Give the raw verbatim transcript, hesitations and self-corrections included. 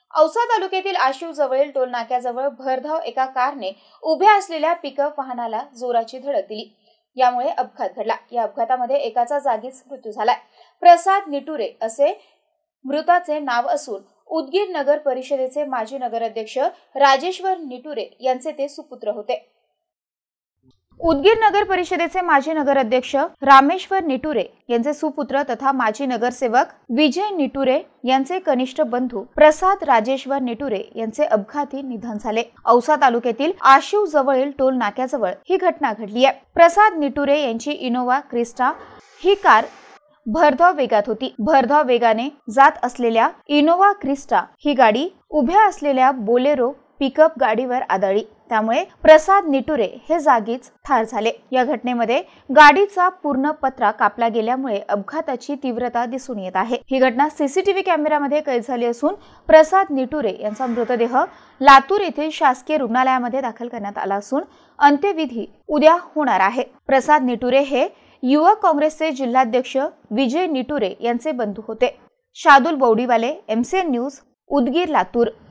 औसा तालुक्यातील आशिव जवळील टोल नाक्याजवळ भरधाव एका कारने उभ्या असलेल्या पिकअप वाहनाला जोराची धडक दिली। यामुळे अपघात घडला। या अपघातामध्ये एकाचा जागीच मृत्यू झालाय। प्रसाद निटुरे असे मृताचे नाव असून उदगीर नगर परिषदेचे माजी नगराध्यक्ष राजेश्वर निटुरे यांचे ते सुपुत्र होते। उदगीर नगर परिषदेचे माजी नगराध्यक्ष रामेश्वर निटुरे यांचे सुपुत्र तथा माजी नगरसेवक विजय निटुरे यांचे कनिष्ठ बंधू प्रसाद राजेश्वर निटुरे यांचे अपघाती निधन झाले। औसा तालुक्यातील आशिव जवळील टोल नाक्याजवळ ही घटना घडली आहे। प्रसाद निटुरे यांची इनोवा क्रिस्टा ही कार भरधाव वेगात होती। भरधाव वेगाने जात असलेल्या इनोवा क्रिस्टा ही गाडी उभ्या असलेल्या बोलेरो पिकअप गाडीवर आदळली। त्यामुळे प्रसाद निटुरे हे जागीच ठार झाले। या घटनेमध्ये गाडीचा पूर्ण पत्रा कापला गेल्यामुळे अपघाताची तीव्रता दिसून येत आहे। ही घटना सीसीटीव्ही कॅमेऱ्यामध्ये कैद झाली असून प्रसाद निटुरे यांचा मृतदेह लातूर येथील शासकीय रुग्णालयामध्ये दाखल करण्यात आला असून अंत्यविधी उद्या होणार आहे। प्रसाद निटुरे हे युवक काँग्रेसचे जिल्हाध्यक्ष विजय निटुरे यांचे बंधू होते। Shadul Baudiwale, MCN news, Udgir, Latur.